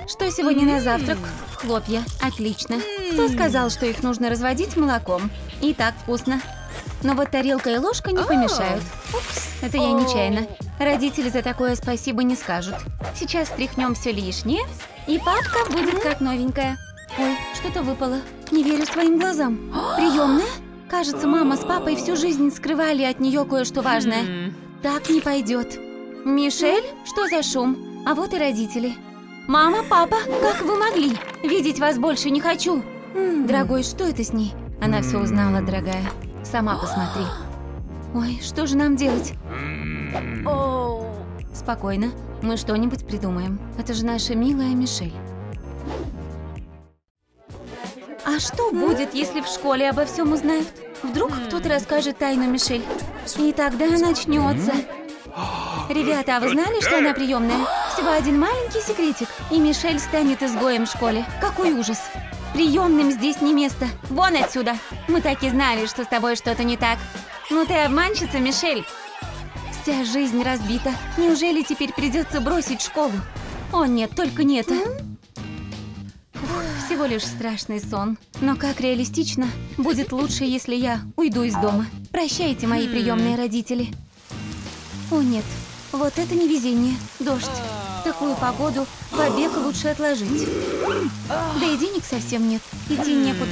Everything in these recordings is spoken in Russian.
Что сегодня на завтрак? Хлопья. Отлично. Кто сказал, что их нужно разводить молоком? И так вкусно. Но вот тарелка и ложка не помешают. Упс, это я нечаянно. Родители за такое спасибо не скажут. Сейчас стряхнем все лишнее, и папка будет как новенькая. Ой, что-то выпало. Не верю своим глазам. Приемная? Кажется, мама с папой всю жизнь скрывали от нее кое-что важное. Так не пойдет. Мишель, что за шум? А вот и родители. Мама, папа, как вы могли? Видеть вас больше не хочу. Дорогой, что это с ней? Она все узнала, дорогая. Сама посмотри. Ой, что же нам делать? Спокойно, мы что-нибудь придумаем. Это же наша милая Мишель. А что будет, если в школе обо всем узнают? Вдруг кто-то расскажет тайну Мишель. И тогда начнется. Ребята, а вы знали, что она приемная? Всего один маленький секретик, и Мишель станет изгоем в школе. Какой ужас! Приемным здесь не место. Вон отсюда! Мы так и знали, что с тобой что-то не так. Ну ты обманщица, Мишель. Вся жизнь разбита. Неужели теперь придется бросить школу? О нет, только не это. Всего лишь страшный сон. Но как реалистично. Будет лучше, если я уйду из дома. Прощайте, мои приемные родители. О нет, вот это невезение. Дождь. В такую погоду побег лучше отложить. Да и денег совсем нет. Идти некуда.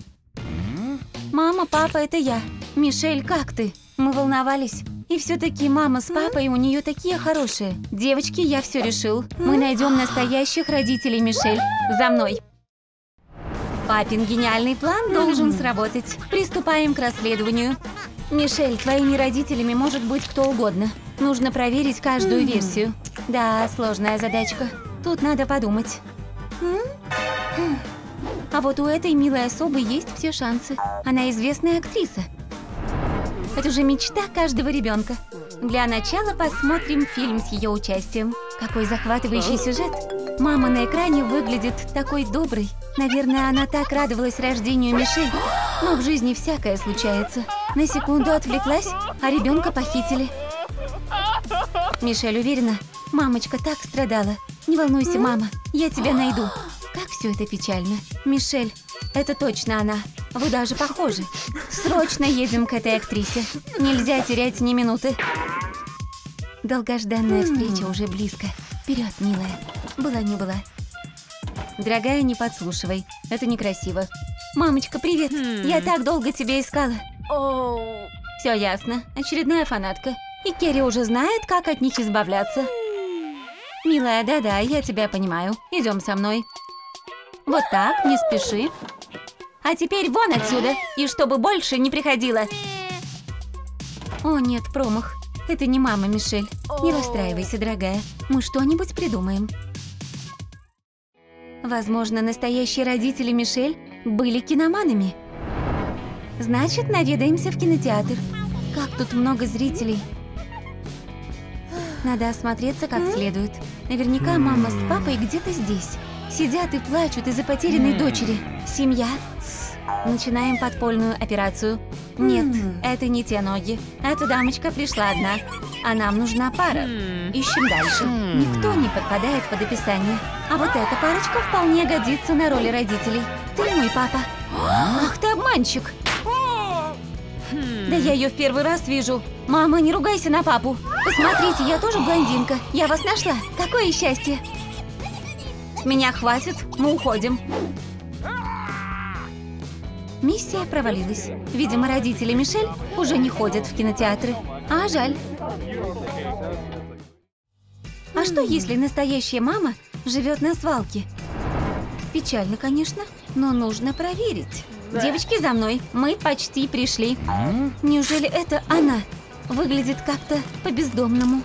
Мама, папа, это я. Мишель, как ты? Мы волновались. И все-таки мама с папой у нее такие хорошие. Девочки, я все решил. Мы найдем настоящих родителей Мишель. За мной. Папин гениальный план должен сработать. Приступаем к расследованию. Мишель, твоими родителями может быть кто угодно. Нужно проверить каждую версию. Да, сложная задачка. Тут надо подумать. А вот у этой милой особы есть все шансы. Она известная актриса. Это же мечта каждого ребенка. Для начала посмотрим фильм с ее участием. Какой захватывающий сюжет. Мама на экране выглядит такой доброй. Наверное, она так радовалась рождению Мишель. Но в жизни всякое случается. На секунду отвлеклась, а ребенка похитили. Мишель уверена, мамочка так страдала. Не волнуйся, мама, я тебя найду. Как все это печально. Мишель, это точно она. Вы даже похожи. Срочно едем к этой актрисе. Нельзя терять ни минуты. Долгожданная встреча уже близко. Вперед, милая. Была не была. Дорогая, не подслушивай. Это некрасиво. Мамочка, привет. Я так долго тебя искала. Все ясно. Очередная фанатка. И Керри уже знает, как от них избавляться. Милая, да-да, я тебя понимаю. Идем со мной. Вот так, не спеши. А теперь вон отсюда, и чтобы больше не приходила. О нет, промах. Это не мама Мишель. Не расстраивайся, дорогая. Мы что-нибудь придумаем. Возможно, настоящие родители Мишель были киноманами. Значит, наведаемся в кинотеатр. Как тут много зрителей. Надо осмотреться как следует. Наверняка мама с папой где-то здесь. Сидят и плачут из-за потерянной дочери. Семья. Начинаем подпольную операцию. Нет, это не те ноги. Эта дамочка пришла одна. А нам нужна пара. Ищем дальше. Никто не подпадает под описание. А вот эта парочка вполне годится на роли родителей. Ты мой папа. Ах ты обманщик. Да я ее в первый раз вижу. Мама, не ругайся на папу. Посмотрите, я тоже блондинка. Я вас нашла. Какое счастье. С меня хватит, мы уходим. Миссия провалилась. Видимо, родители Мишель уже не ходят в кинотеатры. А жаль. А что, если настоящая мама живет на свалке? Печально, конечно, но нужно проверить. Девочки, за мной. Мы почти пришли. Неужели это она? Выглядит как-то по-бездомному.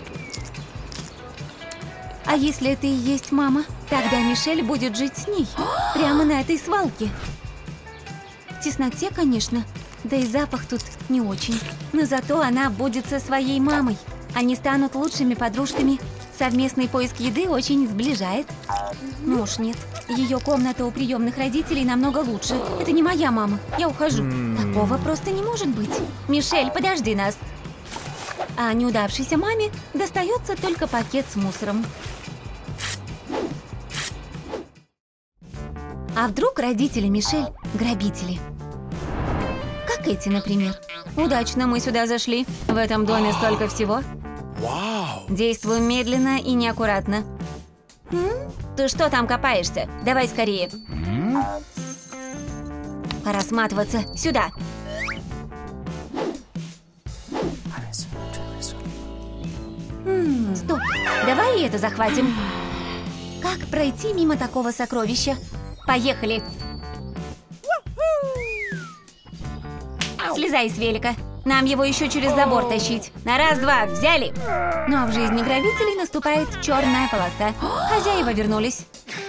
А если это и есть мама? Тогда Мишель будет жить с ней. Прямо на этой свалке. В тесноте, конечно. Да и запах тут не очень. Но зато она будет со своей мамой. Они станут лучшими подружками. Совместный поиск еды очень сближает. Ну уж нет. Ее комната у приемных родителей намного лучше. Это не моя мама. Я ухожу. Такого просто не может быть. Мишель, подожди нас. А неудавшейся маме достается только пакет с мусором. А вдруг родители Мишель – грабители? Как эти, например. Удачно мы сюда зашли. В этом доме столько всего. Действуем медленно и неаккуратно. Ты что там копаешься? Давай скорее. Пора сматываться. Сюда. Стоп. Давай и это захватим. Как пройти мимо такого сокровища? Поехали. Слезай с велика. Нам его еще через забор тащить. На раз-два, взяли. Но в жизни грабителей наступает черная полоса. Хозяева вернулись.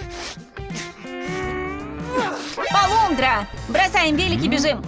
Полундра! Бросаем велики, бежим.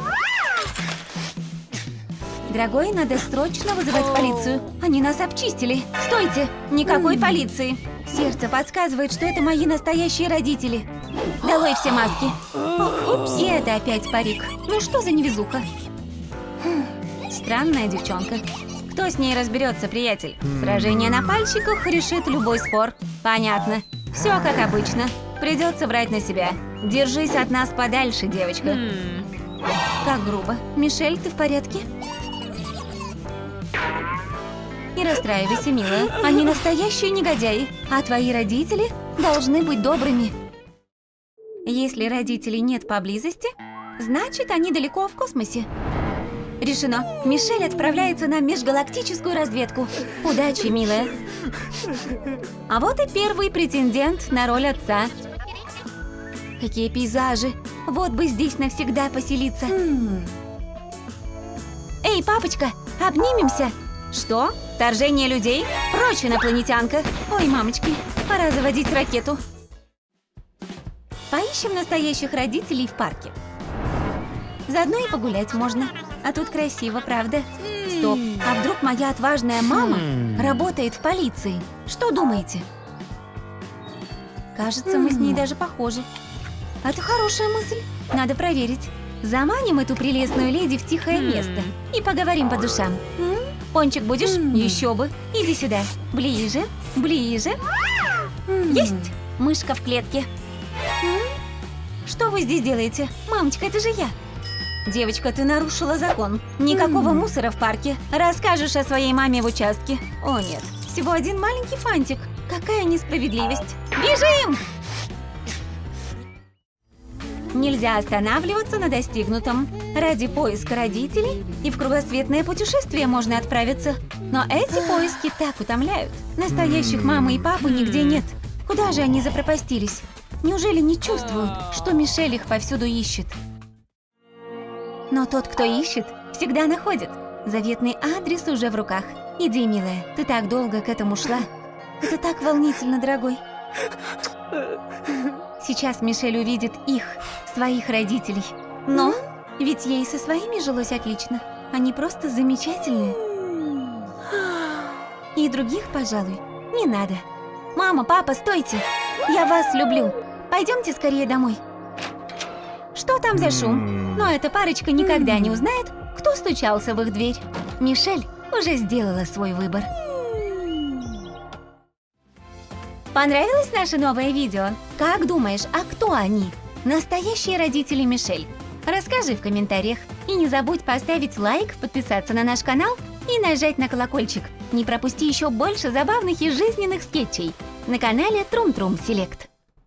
Дорогой, надо срочно вызывать полицию. Они нас обчистили. Стойте! Никакой полиции. Сердце подсказывает, что это мои настоящие родители. Долой все маски. Упс, и это опять парик. Ну что за невезуха? Странная девчонка. Кто с ней разберется, приятель? Сражение на пальчиках решит любой спор. Понятно. Все как обычно. Придется брать на себя. Держись от нас подальше, девочка. Как грубо. Мишель, ты в порядке? Не расстраивайся, милая. Они настоящие негодяи. А твои родители должны быть добрыми. Если родителей нет поблизости, значит, они далеко в космосе. Решено. Мишель отправляется на межгалактическую разведку. Удачи, милая. А вот и первый претендент на роль отца. Какие пейзажи. Вот бы здесь навсегда поселиться. Эй, папочка, обнимемся. Что? Вторжение людей? Прочь, инопланетянка. Ой, мамочки, пора заводить ракету. Поищем настоящих родителей в парке. Заодно и погулять можно. А тут красиво, правда? Стоп, а вдруг моя отважная мама работает в полиции? Что думаете? Кажется, мы с ней даже похожи. Это хорошая мысль. Надо проверить. Заманим эту прелестную леди в тихое место и поговорим по душам. Пончик будешь? Еще бы. Иди сюда. Ближе, ближе. Есть! Мышка в клетке. Что вы здесь делаете? Мамочка, это же я. Девочка, ты нарушила закон. Никакого мусора в парке. Расскажешь о своей маме в участке. О нет, всего один маленький фантик. Какая несправедливость. Бежим! Нельзя останавливаться на достигнутом. Ради поиска родителей и в кругосветное путешествие можно отправиться. Но эти поиски так утомляют. Настоящих мамы и папы нигде нет. Куда же они запропастились? Неужели не чувствуют, что Мишель их повсюду ищет? Но тот, кто ищет, всегда находит. Заветный адрес уже в руках. Иди, милая, ты так долго к этому шла. Это так волнительно, дорогой. Сейчас Мишель увидит их, своих родителей. Но ведь ей со своими жилось отлично. Они просто замечательные. И других, пожалуй, не надо. Мама, папа, стойте! Я вас люблю. Пойдемте скорее домой. Что там за шум? Но эта парочка никогда не узнает, кто стучался в их дверь. Мишель уже сделала свой выбор. Понравилось наше новое видео? Как думаешь, а кто они? Настоящие родители Мишель? Расскажи в комментариях. И не забудь поставить лайк, подписаться на наш канал и нажать на колокольчик. Не пропусти еще больше забавных и жизненных скетчей на канале Трум Трум Селект.